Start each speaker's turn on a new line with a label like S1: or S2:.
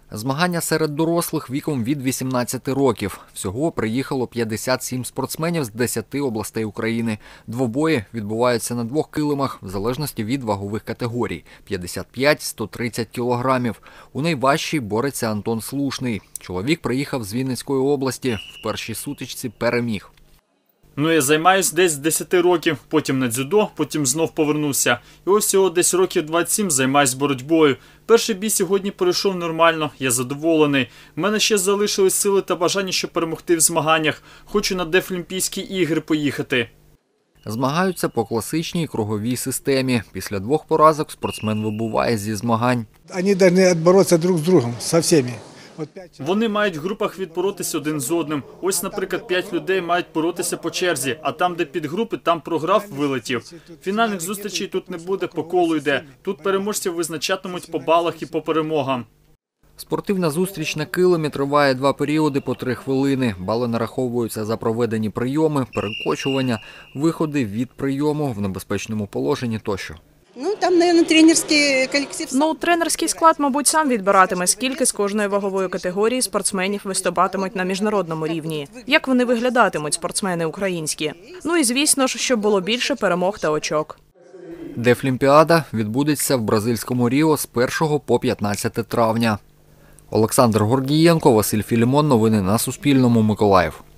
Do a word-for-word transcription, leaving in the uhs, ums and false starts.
S1: Змагання серед дорослих віком від вісімнадцяти років. Всього приїхало п'ятдесят сім спортсменів з десяти областей України. Двобої відбуваються на двох килимах, в залежності від вагових категорій – п'ятдесят п'ять - сто тридцять кілограмів. У найважчій бореться Антон Слушний. Чоловік приїхав з Вінницької області. В першій сутичці переміг.
S2: Ну, я займаюсь десь з десяти років, потім на дзюдо, потім знов повернувся. І ось всього десь років двадцять сім займаюсь боротьбою. Перший бій сьогодні пройшов нормально, я задоволений. У мене ще залишились сили та бажання, щоб перемогти в змаганнях. Хочу на Дефлімпійські ігри поїхати.
S1: Змагаються по класичній круговій системі. Після двох поразок спортсмен вибуває зі змагань.
S3: Вони повинні боротися друг з другом, з всіма.
S2: Вони мають в групах відборотися один з одним. Ось, наприклад, п'ять людей мають боротися по черзі, а там, де підгрупи, там програв, вилетів. Фінальних зустрічей тут не буде, по колу йде. Тут переможців визначатимуть по балах і по перемогам.
S1: Спортивна зустріч на килимі триває два періоди по три хвилини. Бали нараховуються за проведені прийоми, перекочування, виходи від прийому в небезпечному положенні тощо.
S4: Ну, там, мабуть, тренерський колектив.
S5: Ну, тренерський склад, мабуть, сам відбиратиме, скільки з кожної вагової категорії спортсменів виступатимуть на міжнародному рівні. Як вони виглядатимуть, спортсмени українські. Ну і, звісно ж, щоб було більше перемог та очок.
S1: Дефлімпіада відбудеться в бразильському Ріо з першого по п'ятнадцяте травня. Олександр Гордієнко, Василь Філімон. Новини на Суспільному. Миколаїв.